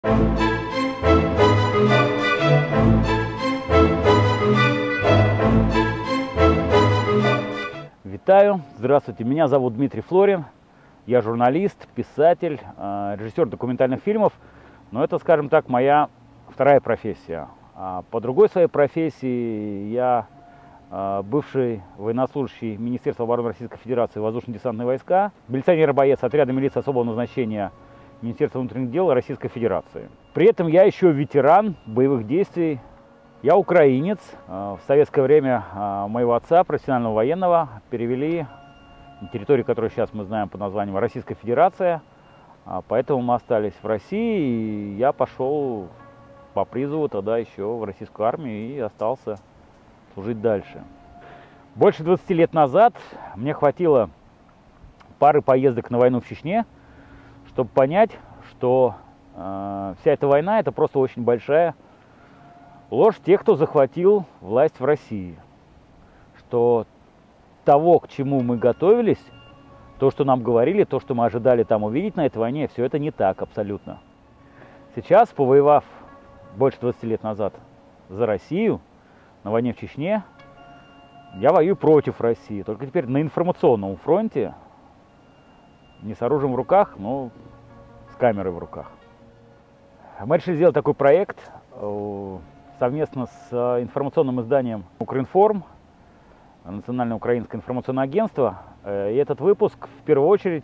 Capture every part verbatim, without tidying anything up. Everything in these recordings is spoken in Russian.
Витаю, здравствуйте, меня зовут Дмитрий Флорин, я журналист, писатель, режиссер документальных фильмов, но это, скажем так, моя вторая профессия. По другой своей профессии я бывший военнослужащий Министерства обороны Российской Федерации воздушно-десантные войска, милиционер-боец отряда милиции особого назначения Министерства внутренних дел Российской Федерации. При этом я еще ветеран боевых действий. Я украинец. В советское время моего отца, профессионального военного, перевели на территорию, которую сейчас мы знаем под названием Российская Федерация. Поэтому мы остались в России, и я пошел по призыву тогда еще в российскую армию и остался служить дальше. Больше двадцати лет назад мне хватило пары поездок на войну в Чечне, чтобы понять, что э, вся эта война – это просто очень большая ложь тех, кто захватил власть в России. Что того, к чему мы готовились, то, что нам говорили, то, что мы ожидали там увидеть на этой войне, все это не так абсолютно. Сейчас, повоевав больше двадцати лет назад за Россию, на войне в Чечне, я воюю против России. Только теперь на информационном фронте, не с оружием в руках, но с камерой в руках. Мы решили сделать такой проект совместно с информационным изданием «Укринформ», Национальное украинское информационное агентство. И этот выпуск, в первую очередь,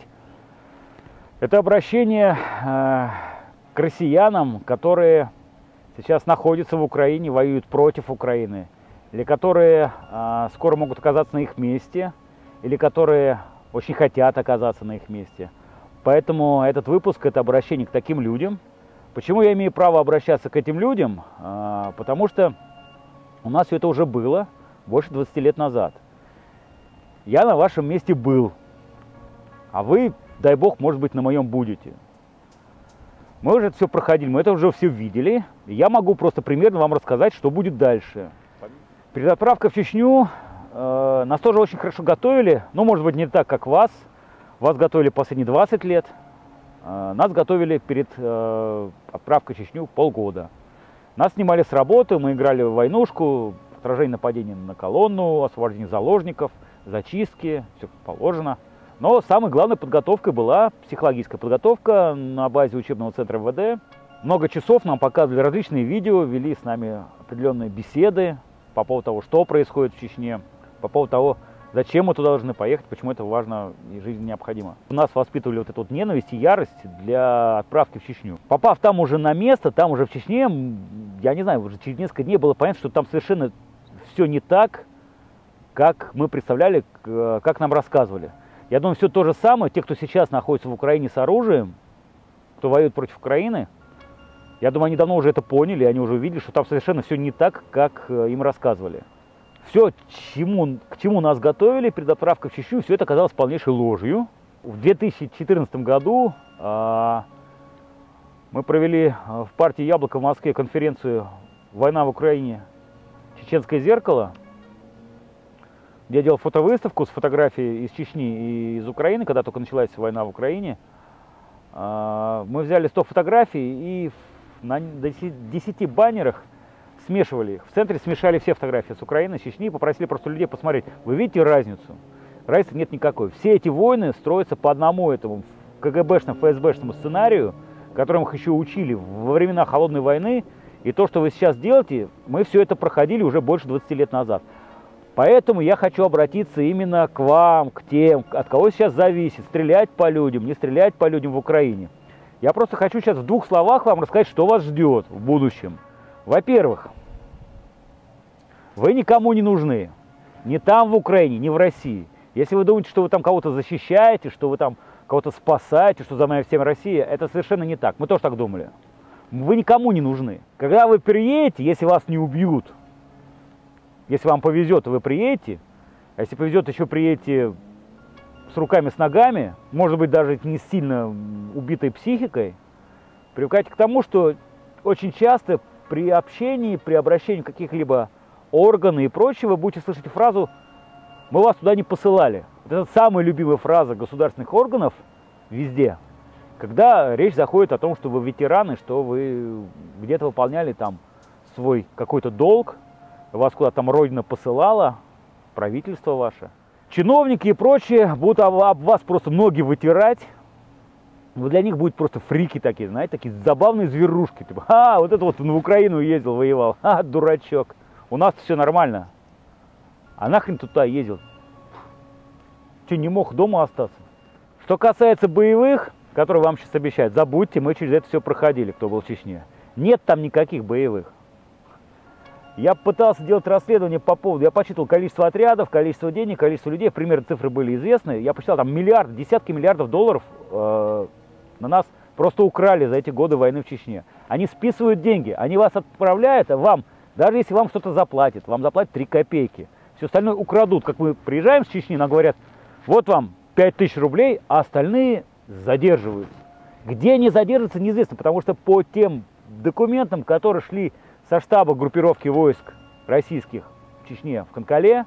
это обращение к россиянам, которые сейчас находятся в Украине, воюют против Украины, или которые скоро могут оказаться на их месте, или которые очень хотят оказаться на их месте. Поэтому этот выпуск – это обращение к таким людям. Почему я имею право обращаться к этим людям? Потому что у нас все это уже было больше двадцати лет назад. Я на вашем месте был, а вы, дай бог, может быть, на моем будете. Мы уже это все проходили, мы это уже все видели. И я могу просто примерно вам рассказать, что будет дальше. Перед отправкой в Чечню э, нас тоже очень хорошо готовили. Ну, может быть, не так, как вас. Вас готовили последние двадцать лет. Э, нас готовили перед э, отправкой в Чечню полгода. Нас снимали с работы, мы играли в войнушку, отражение нападения на колонну, освобождение заложников, зачистки, все как положено. Но самой главной подготовкой была психологическая подготовка на базе учебного центра эм вэ дэ. Много часов нам показывали различные видео, вели с нами определенные беседы по поводу того, что происходит в Чечне, по поводу того, зачем мы туда должны поехать, почему это важно и жизненно необходимо. У нас воспитывали вот эту вот ненависть и ярость для отправки в Чечню. Попав там уже на место, там уже в Чечне, я не знаю, уже через несколько дней было понятно, что там совершенно все не так, как мы представляли, как нам рассказывали. Я думаю, все то же самое, те, кто сейчас находится в Украине с оружием, кто воюет против Украины, я думаю, они давно уже это поняли, они уже увидели, что там совершенно все не так, как им рассказывали. Все, чему, к чему нас готовили перед отправкой в Чечню, все это оказалось полнейшей ложью. В две тысячи четырнадцатом году а, мы провели в партии «Яблоко» в Москве конференцию «Война в Украине. Чеченское зеркало», где я делал фотовыставку с фотографией из Чечни и из Украины, когда только началась война в Украине. Мы взяли сто фотографий и на десяти баннерах смешивали их. В центре смешали все фотографии с Украины, с Чечни и попросили просто людей посмотреть. Вы видите разницу? Разницы нет никакой. Все эти войны строятся по одному этому ка гэ бэшному, эф эс бэшному сценарию, которым их еще учили во времена Холодной войны. И то, что вы сейчас делаете, мы все это проходили уже больше двадцати лет назад. Поэтому я хочу обратиться именно к вам, к тем, от кого сейчас зависит, стрелять по людям, не стрелять по людям в Украине. Я просто хочу сейчас в двух словах вам рассказать, что вас ждет в будущем. Во-первых, вы никому не нужны. Ни там в Украине, ни в России. Если вы думаете, что вы там кого-то защищаете, что вы там кого-то спасаете, что за нами всем Россия, это совершенно не так. Мы тоже так думали. Вы никому не нужны. Когда вы приедете, если вас не убьют, если вам повезет, то вы приедете. А если повезет, еще приедете с руками, с ногами, может быть, даже не сильно убитой психикой, привыкайте к тому, что очень часто при общении, при обращении каких-либо органов и прочего, вы будете слышать фразу мы вас туда не посылали. Это самая любимая фраза государственных органов везде. Когда речь заходит о том, что вы ветераны, что вы где-то выполняли там свой какой-то долг, вас куда-то там Родина посылала, правительство ваше, чиновники и прочие будут об вас просто ноги вытирать. Вы для них будете просто фрики такие, знаете, такие забавные зверушки. Типа, а, вот это вот в Украину ездил, воевал. А, дурачок. У нас все нормально. А нахрен туда ездил? Че, не мог дома остаться? Что касается боевых, которые вам сейчас обещают, забудьте, мы через это все проходили, кто был в Чечне. Нет там никаких боевых. Я пытался делать расследование по поводу, я посчитал количество отрядов, количество денег, количество людей, примерно цифры были известны. Я посчитал, там миллиард, десятки миллиардов долларов э, на нас просто украли за эти годы войны в Чечне. Они списывают деньги, они вас отправляют, а вам, даже если вам что-то заплатят, вам заплатят три копейки. Все остальное украдут. Как мы приезжаем с Чечни, нам говорят, вот вам пять тысяч рублей, а остальные задерживаются. Где они задержатся, неизвестно, потому что по тем документам, которые шли со штаба группировки войск российских в Чечне, в Канкале,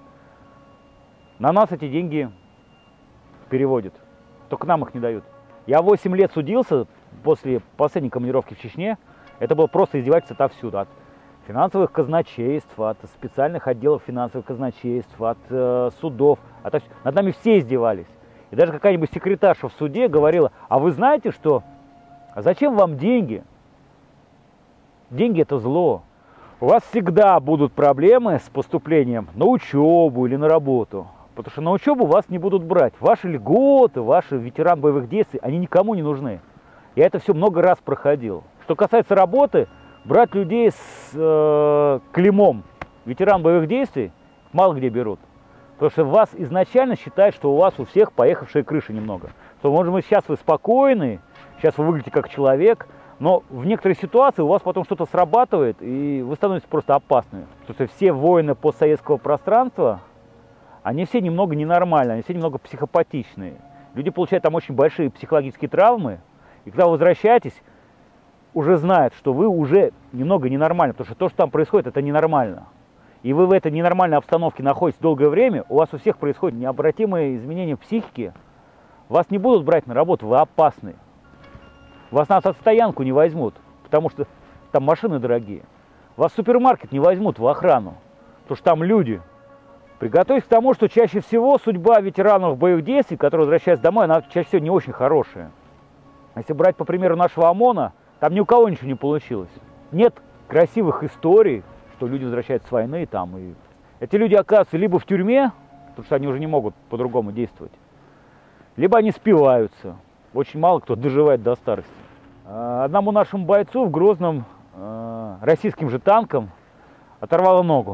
на нас эти деньги переводят. Только нам их не дают. Я восемь лет судился после последней командировки в Чечне. Это было просто издевательство отовсюду. От финансовых казначейств, от специальных отделов финансовых казначейств, от э, судов. От... Над нами все издевались. И даже какая-нибудь секретарша в суде говорила, а вы знаете, что... А зачем вам деньги? Деньги – это зло. У вас всегда будут проблемы с поступлением на учебу или на работу. Потому что на учебу вас не будут брать. Ваши льготы, ваши ветераны боевых действий, они никому не нужны. Я это все много раз проходил. Что касается работы, брать людей с э, клеймом ветеран боевых действий мало где берут. Потому что вас изначально считают, что у вас у всех поехавшие крыши немного. Что, может быть, сейчас вы спокойны, сейчас вы выглядите как человек, но в некоторых ситуациях у вас потом что-то срабатывает, и вы становитесь просто опасны. Потому что все воины постсоветского пространства, они все немного ненормальные, они все немного психопатичные. Люди получают там очень большие психологические травмы, и когда вы возвращаетесь, уже знают, что вы уже немного ненормальны, потому что то, что там происходит, это ненормально. И вы в этой ненормальной обстановке находитесь долгое время, у вас у всех происходят необратимые изменения в психике, вас не будут брать на работу, вы опасны. Вас на автостоянку не возьмут, потому что там машины дорогие. Вас в супермаркет не возьмут в охрану, потому что там люди. Приготовьтесь к тому, что чаще всего судьба ветеранов боевых действий, которые возвращаются домой, она чаще всего не очень хорошая. Если брать по примеру нашего ОМОНа, там ни у кого ничего не получилось. Нет красивых историй, что люди возвращаются с войны. Там, и... Эти люди оказываются либо в тюрьме, потому что они уже не могут по-другому действовать, либо они спиваются. Очень мало кто доживает до старости. Одному нашему бойцу в Грозном российским же танком оторвало ногу.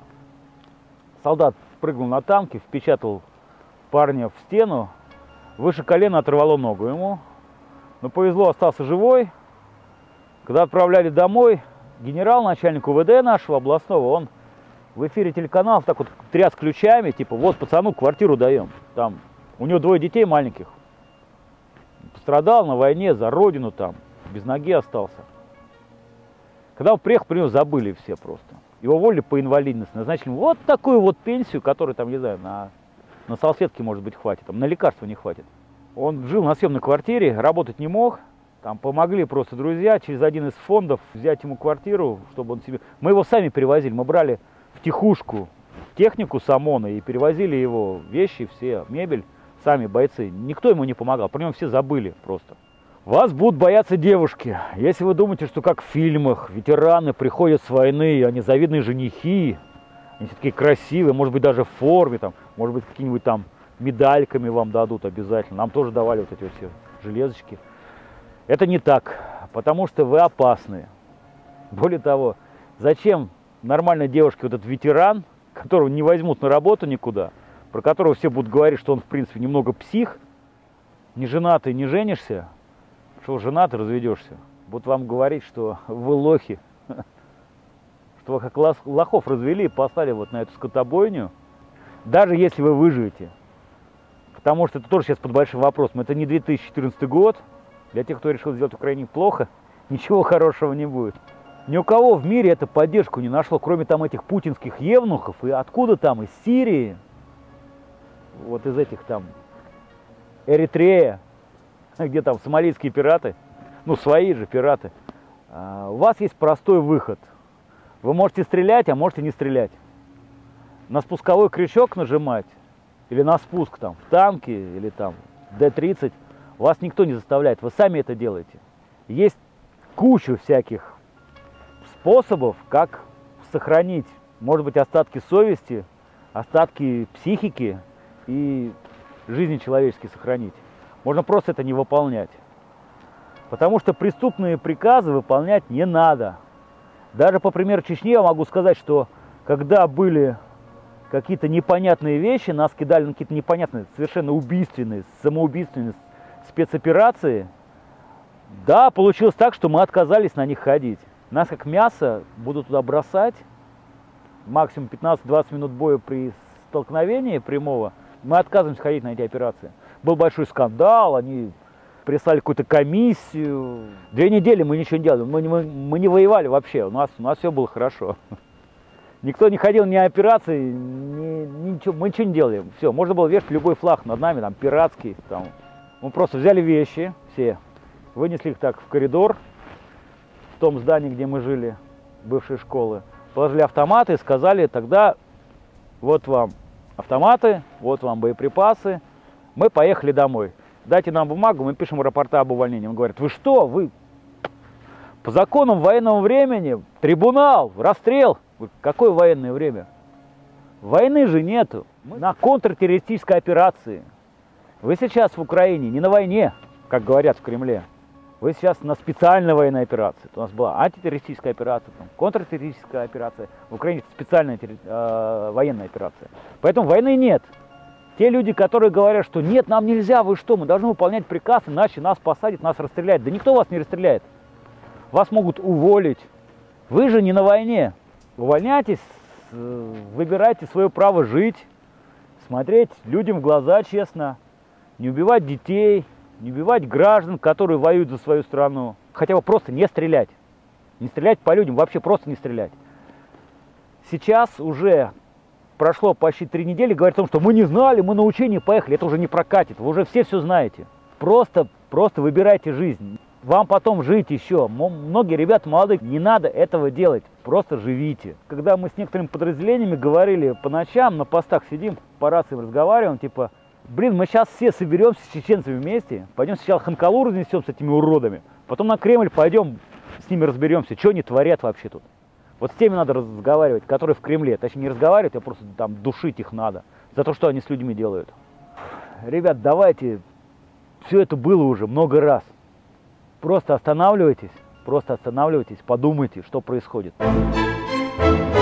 Солдат прыгнул на танке, впечатал парня в стену, выше колена оторвало ногу ему. Но повезло, остался живой. Когда отправляли домой, генерал, начальник УВД нашего областного, он в эфире телеканалов так вот тряс ключами, типа, вот пацану квартиру даем. Там у него двое детей маленьких. Пострадал на войне за родину там, без ноги остался. Когда он приехал, при него забыли все просто. Его уволили по инвалидности, назначили вот такую вот пенсию, которую там, не знаю, на, на салфетки, может быть, хватит, там, на лекарства не хватит. Он жил на съемной квартире, работать не мог. Там помогли просто друзья через один из фондов взять ему квартиру, чтобы он себе... Мы его сами перевозили, мы брали втихушку технику с ОМОНа и перевозили его вещи, все, мебель, сами бойцы. Никто ему не помогал, про него все забыли просто. Вас будут бояться девушки. Если вы думаете, что как в фильмах, ветераны приходят с войны, они завидные женихи, они все такие красивые, может быть даже в форме, там, может быть какими-нибудь там медальками вам дадут обязательно. Нам тоже давали вот эти вот все железочки. Это не так, потому что вы опасны. Более того, зачем нормальной девушке вот этот ветеран, которого не возьмут на работу никуда, про которого все будут говорить, что он в принципе немного псих, не женатый, не женишься, что женатый, разведешься, будут вам говорить, что вы лохи, что вы как лохов развели и послали вот на эту скотобойню, даже если вы выживете. Потому что это тоже сейчас под большим вопросом. Это не две тысячи четырнадцатый год. Для тех, кто решил сделать Украине плохо, ничего хорошего не будет. Ни у кого в мире это поддержку не нашло, кроме там этих путинских евнухов. И откуда там? Из Сирии. Вот из этих там Эритрея. где там сомалийские пираты, ну свои же пираты, у вас есть простой выход. Вы можете стрелять, а можете не стрелять. На спусковой крючок нажимать, или на спуск там в танке, или там Д тридцать, вас никто не заставляет, вы сами это делаете. Есть куча всяких способов, как сохранить, может быть, остатки совести, остатки психики и жизни человеческой сохранить. Можно просто это не выполнять. Потому что преступные приказы выполнять не надо. Даже по примеру Чечни я могу сказать, что когда были какие-то непонятные вещи, нас кидали на какие-то непонятные, совершенно убийственные, самоубийственные спецоперации, да, получилось так, что мы отказались на них ходить. Нас как мясо будут туда бросать, максимум пятнадцать-двадцать минут боя при столкновении прямого, мы отказываемся ходить на эти операции. Был большой скандал, они прислали какую-то комиссию. Две недели мы ничего не делали, мы, мы, мы не воевали вообще, у нас, у нас все было хорошо. Никто не ходил ни операции, ни, ничего, мы ничего не делали. Все, можно было вешать любой флаг над нами, там, пиратский. Там. Мы просто взяли вещи все, вынесли их так в коридор, в том здании, где мы жили, бывшей школы, положили автоматы и сказали: тогда вот вам автоматы, вот вам боеприпасы, мы поехали домой. Дайте нам бумагу, мы пишем рапорта об увольнении. Он говорит: вы что, вы по законам военного времени, трибунал, расстрел. Какое военное время? Войны же нету. Мы на контртеррористической операции. Вы сейчас в Украине не на войне, как говорят в Кремле. Вы сейчас на специальной военной операции. У нас была антитеррористическая операция, там, контртеррористическая операция. В Украине специальная э, военная операция. Поэтому войны нет. Те люди, которые говорят, что нет, нам нельзя, вы что, мы должны выполнять приказ, иначе нас посадят, нас расстреляют. Да никто вас не расстреляет. Вас могут уволить. Вы же не на войне. Увольняйтесь, выбирайте свое право жить, смотреть людям в глаза честно, не убивать детей, не убивать граждан, которые воюют за свою страну. Хотя бы просто не стрелять. Не стрелять по людям, вообще просто не стрелять. Сейчас уже прошло почти три недели, говорят о том, что мы не знали, мы на учение поехали. Это уже не прокатит, вы уже все все знаете. Просто, просто выбирайте жизнь. Вам потом жить еще. Многие ребята молодые, не надо этого делать, просто живите. Когда мы с некоторыми подразделениями говорили по ночам, на постах сидим, по рациям разговариваем, типа, блин, мы сейчас все соберемся с чеченцами вместе, пойдем сначала Ханкалу разнесем с этими уродами, потом на Кремль пойдем, с ними разберемся, что они творят вообще тут. Вот с теми надо разговаривать, которые в Кремле, точнее не разговаривать, а просто там душить их надо, за то, что они с людьми делают. Ребят, давайте, все это было уже много раз. Просто останавливайтесь, просто останавливайтесь, подумайте, что происходит.